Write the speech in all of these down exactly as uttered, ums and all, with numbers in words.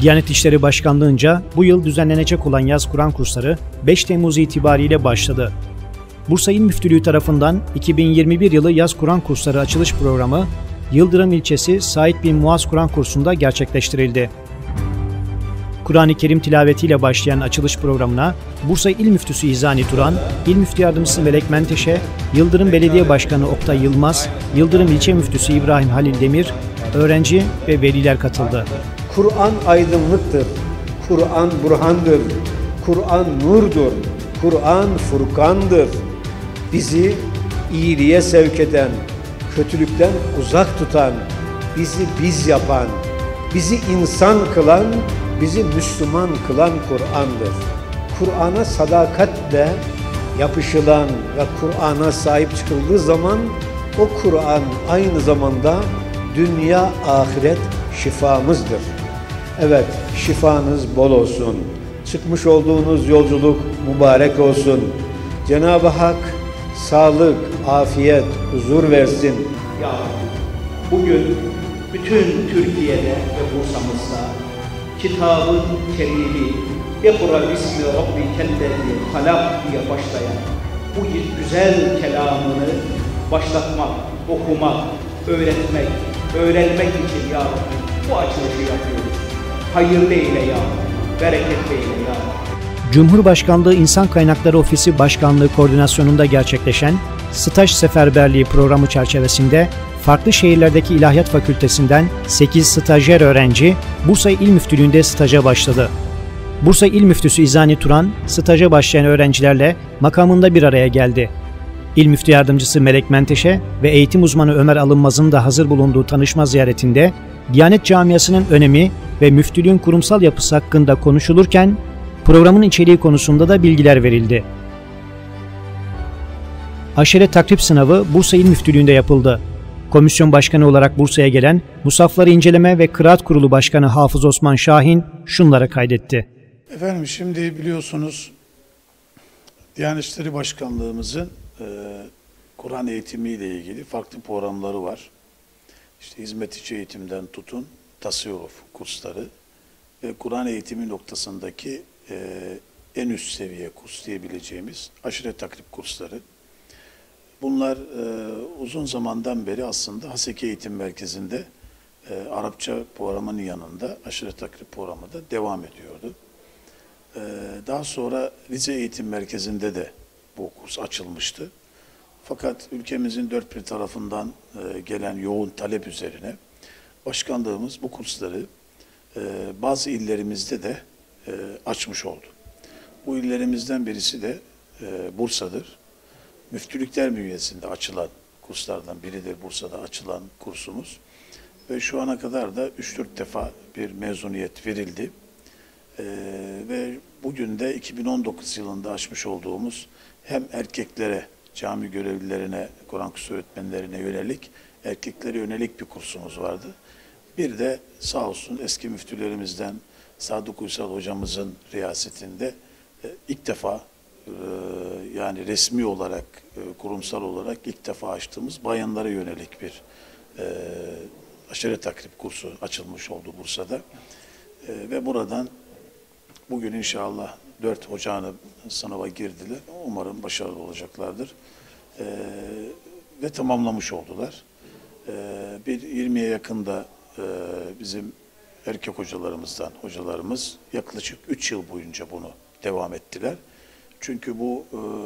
Diyanet İşleri Başkanlığı'nca bu yıl düzenlenecek olan yaz Kur'an kursları beş Temmuz itibariyle başladı. Bursa İl Müftülüğü tarafından iki bin yirmi bir yılı yaz Kur'an kursları açılış programı Yıldırım ilçesi Said bin Muaz Kur'an kursunda gerçekleştirildi. Kur'an-ı Kerim tilavetiyle başlayan açılış programına Bursa İl Müftüsü İzani Turan, İl Müftü Yardımcısı Melek Menteşe, Yıldırım Belediye Başkanı Oktay Yılmaz, Yıldırım İlçe Müftüsü İbrahim Halil Demir, öğrenci ve veliler katıldı. Kur'an aydınlıktır, Kur'an burhandır, Kur'an nurdur, Kur'an furkandır. Bizi iyiliğe sevk eden, kötülükten uzak tutan, bizi biz yapan, bizi insan kılan, bizi Müslüman kılan Kur'an'dır. Kur'an'a sadakatle yapışılan ve Kur'an'a sahip çıkıldığı zaman o Kur'an aynı zamanda dünya ahiret şifamızdır. Evet, şifanız bol olsun. Çıkmış olduğunuz yolculuk mübarek olsun. Cenab-ı Hak sağlık, afiyet, huzur versin. Ya bugün bütün Türkiye'de ve Bursa'mızda Kitab-ı Kerim'i "İkra bismi rabbikellezî halak" diye başlayan bu güzel kelamını başlatmak, okumak, öğretmek, öğrenmek için ya Rabbi bu açılışı yapıyoruz. Hayırlı eyle ya Rabbi, bereketli eyle ya Rabbi. Cumhurbaşkanlığı İnsan Kaynakları Ofisi Başkanlığı koordinasyonunda gerçekleşen Staj Seferberliği programı çerçevesinde farklı şehirlerdeki İlahiyat Fakültesinden sekiz stajyer öğrenci Bursa İl Müftülüğü'nde staja başladı. Bursa İl Müftüsü İzani Turan, staja başlayan öğrencilerle makamında bir araya geldi. İl Müftü Yardımcısı Melek Menteşe ve eğitim uzmanı Ömer Alınmaz'ın da hazır bulunduğu tanışma ziyaretinde Diyanet Camiası'nın önemi ve müftülüğün kurumsal yapısı hakkında konuşulurken programın içeriği konusunda da bilgiler verildi. Aşere takrip sınavı Bursa İl Müftülüğü'nde yapıldı. Komisyon başkanı olarak Bursa'ya gelen Musafları İnceleme ve Kıraat Kurulu Başkanı Hafız Osman Şahin şunlara kaydetti. Efendim şimdi biliyorsunuz Diyanet İşleri Başkanlığımızın e, Kur'an eğitimi ile ilgili farklı programları var. İşte hizmet içi eğitimden tutun, tasavvuf kursları ve Kur'an eğitimi noktasındaki e, en üst seviye kurs diyebileceğimiz aşire takrip kursları. Bunlar e, uzun zamandan beri aslında Haseki Eğitim Merkezi'nde e, Arapça programının yanında aşire takrip programı da devam ediyordu. E, daha sonra Rize Eğitim Merkezi'nde de bu kurs açılmıştı. Fakat ülkemizin dört bir tarafından e, gelen yoğun talep üzerine başkanlığımız bu kursları e, bazı illerimizde de e, açmış oldu. Bu illerimizden birisi de e, Bursa'dır. Müftülükler bünyesinde açılan kurslardan biridir Bursa'da açılan kursumuz. Ve şu ana kadar da üç dört defa bir mezuniyet verildi. Ee, ve bugün de iki bin on dokuz yılında açmış olduğumuz hem erkeklere, cami görevlilerine, Kur'an kursu öğretmenlerine yönelik, erkeklere yönelik bir kursumuz vardı. Bir de sağ olsun eski müftülerimizden Sadık Uysal hocamızın riyasetinde e, ilk defa yani resmi olarak, kurumsal olarak ilk defa açtığımız bayanlara yönelik bir e, aşire takrip kursu açılmış oldu Bursa'da. E, ve buradan bugün inşallah dört hocağını sınava girdiler. Umarım başarılı olacaklardır. E, ve tamamlamış oldular. E, bir yirmiye yakında e, bizim erkek hocalarımızdan hocalarımız yaklaşık üç yıl boyunca bunu devam ettiler. Çünkü bu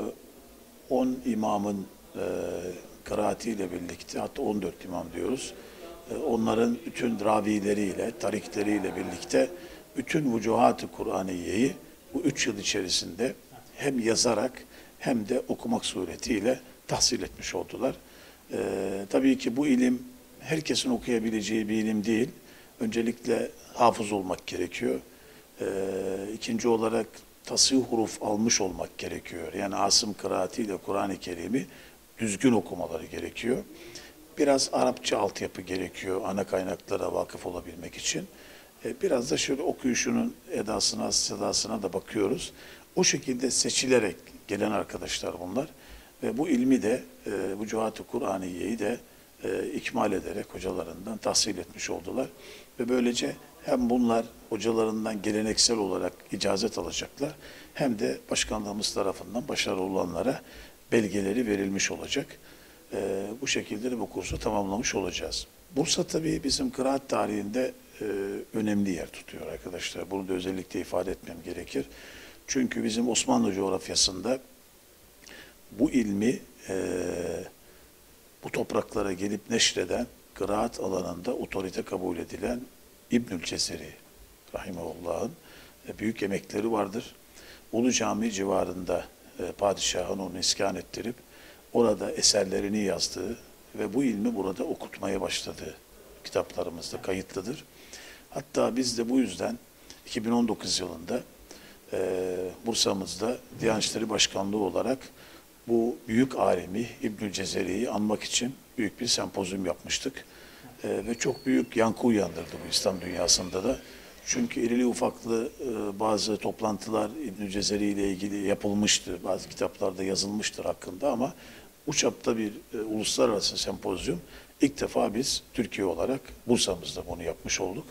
on imamın e, kıraatiyle birlikte, hatta on dört imam diyoruz, e, onların bütün ravileriyle, tarikleriyle birlikte bütün vücuhat-ı Kur'aniye'yi bu üç yıl içerisinde hem yazarak hem de okumak suretiyle tahsil etmiş oldular. E, tabii ki bu ilim herkesin okuyabileceği bir ilim değil. Öncelikle hafız olmak gerekiyor. E, ikinci olarak tasih huruf almış olmak gerekiyor. Yani asım kıraatiyle Kur'an-ı Kerim'i düzgün okumaları gerekiyor. Biraz Arapça altyapı gerekiyor ana kaynaklara vakıf olabilmek için. Biraz da şöyle okuyuşunun edasına, sedasına da bakıyoruz. O şekilde seçilerek gelen arkadaşlar bunlar. Ve bu ilmi de, e, bu Vücuhat-ı Kur'aniye'yi de e, ikmal ederek hocalarından tahsil etmiş oldular. Ve böylece hem bunlar hocalarından geleneksel olarak icazet alacaklar, hem de başkanlığımız tarafından başarılı olanlara belgeleri verilmiş olacak. Ee, bu şekilde de bu kursu tamamlamış olacağız. Bursa tabii bizim kıraat tarihinde e, önemli yer tutuyor arkadaşlar. Bunu da özellikle ifade etmem gerekir. Çünkü bizim Osmanlı coğrafyasında bu ilmi e, bu topraklara gelip neşreden, kıraat alanında otorite kabul edilen İbnül Cezeri rahimehullah'ın e, büyük emekleri vardır. Ulu Cami civarında e, padişahın onu iskan ettirip orada eserlerini yazdığı ve bu ilmi burada okutmaya başladığı kitaplarımızda kayıtlıdır. Hatta biz de bu yüzden iki bin on dokuz yılında e, Bursa'mızda Diyanet İşleri Başkanlığı olarak bu büyük alimi İbnül Cezeri'yi anmak için büyük bir sempozyum yapmıştık. E, ve çok büyük yankı uyandırdı bu İslam dünyasında da. Çünkü irili ufaklı e, bazı toplantılar İbnül Cezeri ile ilgili yapılmıştı. Bazı kitaplarda yazılmıştır hakkında ama bu çapta bir e, uluslararası sempozyum ilk defa biz Türkiye olarak Bursa'mızda bunu yapmış olduk.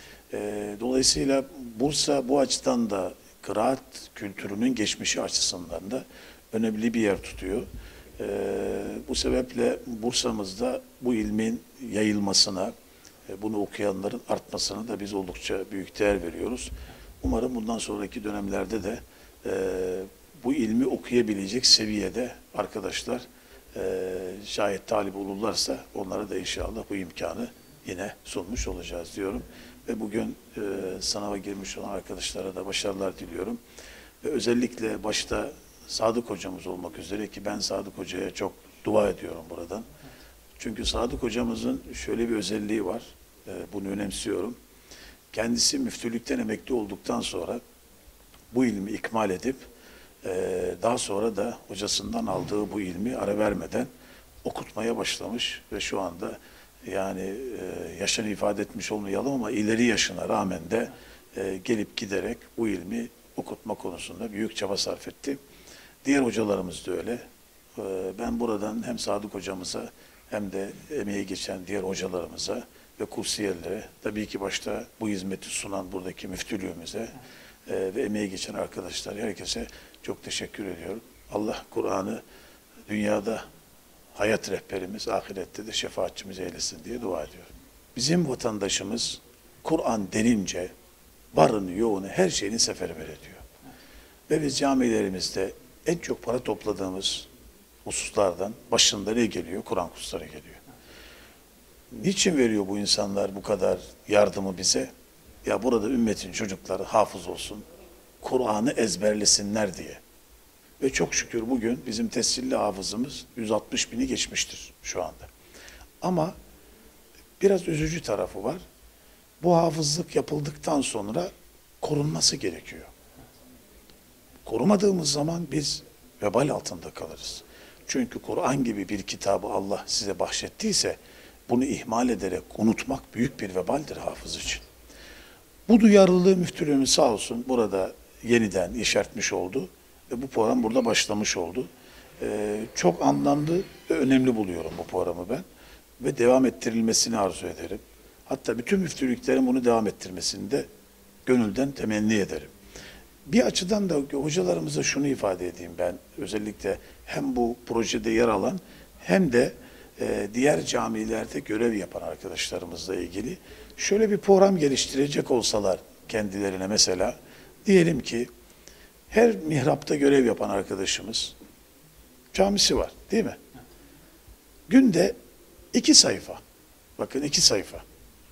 E, dolayısıyla Bursa bu açıdan da kıraat kültürünün geçmişi açısından da önemli bir yer tutuyor. E, bu sebeple Bursa'mızda bu ilmin yayılmasına, e, bunu okuyanların artmasına da biz oldukça büyük değer veriyoruz. Umarım bundan sonraki dönemlerde de e, bu ilmi okuyabilecek seviyede arkadaşlar e, şayet talip olurlarsa onlara da inşallah bu imkanı yine sunmuş olacağız diyorum. Ve bugün e, sınava girmiş olan arkadaşlara da başarılar diliyorum. Ve özellikle başta Sadık hocamız olmak üzere ki ben Sadık hocaya çok dua ediyorum buradan. Çünkü Sadık hocamızın şöyle bir özelliği var, e, bunu önemsiyorum. Kendisi müftülükten emekli olduktan sonra bu ilmi ikmal edip e, daha sonra da hocasından aldığı bu ilmi ara vermeden okutmaya başlamış ve şu anda yani e, yaşını ifade etmiş olmayalım ama ileri yaşına rağmen de e, gelip giderek bu ilmi okutma konusunda büyük çaba sarf etti. Diğer hocalarımız da öyle. E, ben buradan hem Sadık hocamıza hem de emeği geçen diğer hocalarımıza ve kursiyerlere, tabii ki başta bu hizmeti sunan buradaki müftülüğümüze e, ve emeği geçen arkadaşlar, herkese çok teşekkür ediyorum. Allah Kur'an'ı dünyada hayat rehberimiz, ahirette de şefaatçimiz eylesin diye dua ediyorum. Bizim vatandaşımız Kur'an denince varını yoğunu her şeyini seferber ediyor. Ve biz camilerimizde en çok para topladığımız hususlardan başında ne geliyor? Kur'an kursları geliyor. Niçin veriyor bu insanlar bu kadar yardımı bize? Ya burada ümmetin çocukları hafız olsun, Kur'an'ı ezberlesinler diye. Ve çok şükür bugün bizim tescilli hafızımız yüz altmış bini geçmiştir şu anda. Ama biraz üzücü tarafı var. Bu hafızlık yapıldıktan sonra korunması gerekiyor. Korumadığımız zaman biz vebal altında kalırız. Çünkü Kur'an gibi bir kitabı Allah size bahşettiyse bunu ihmal ederek unutmak büyük bir vebaldir hafız için. Bu duyarlılığı müftülüğümüz sağ olsun burada yeniden yeşertmiş oldu ve bu program burada başlamış oldu. Ee, çok anlamlı ve önemli buluyorum bu programı ben ve devam ettirilmesini arzu ederim. Hatta bütün müftülüklerin bunu devam ettirmesini de gönülden temenni ederim. Bir açıdan da hocalarımıza şunu ifade edeyim ben, özellikle hem bu projede yer alan hem de e, diğer camilerde görev yapan arkadaşlarımızla ilgili şöyle bir program geliştirecek olsalar kendilerine, mesela diyelim ki her mihrapta görev yapan arkadaşımız camisi var değil mi? Günde iki sayfa, bakın iki sayfa,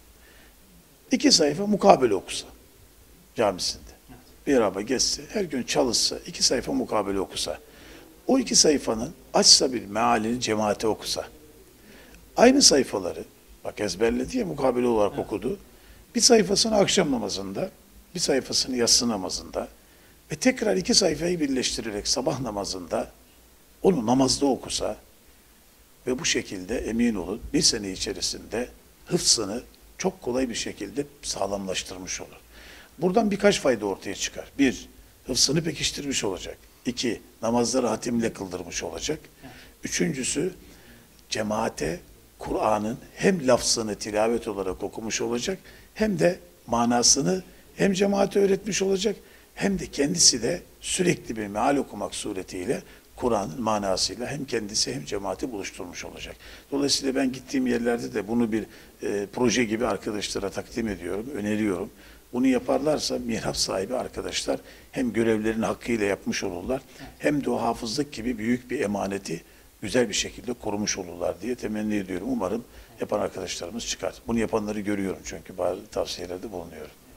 iki sayfa mukabele okusa camisinde. Bir araba geçse, her gün çalışsa, iki sayfa mukabele okusa, o iki sayfanın açsa bir mealini cemaate okusa, aynı sayfaları, bak ezberledi ya mukabele olarak evet. okudu, bir sayfasını akşam namazında, bir sayfasını yatsı namazında ve tekrar iki sayfayı birleştirerek sabah namazında onu namazda okusa ve bu şekilde emin olun bir sene içerisinde hıfzını çok kolay bir şekilde sağlamlaştırmış olur. Buradan birkaç fayda ortaya çıkar. Bir, hıfzını pekiştirmiş olacak. İki, namazları hatimle kıldırmış olacak. Üçüncüsü, cemaate Kur'an'ın hem lafzını tilavet olarak okumuş olacak hem de manasını hem cemaate öğretmiş olacak hem de kendisi de sürekli bir meal okumak suretiyle Kur'an'ın manasıyla hem kendisi hem cemaati buluşturmuş olacak. Dolayısıyla ben gittiğim yerlerde de bunu bir e, proje gibi arkadaşlara takdim ediyorum, öneriyorum. Bunu yaparlarsa mihrap sahibi arkadaşlar hem görevlerini hakkıyla yapmış olurlar hem de o hafızlık gibi büyük bir emaneti güzel bir şekilde korumuş olurlar diye temenni ediyorum. Umarım yapan arkadaşlarımız çıkar. Bunu yapanları görüyorum çünkü bazı tavsiyelerde bulunuyorum.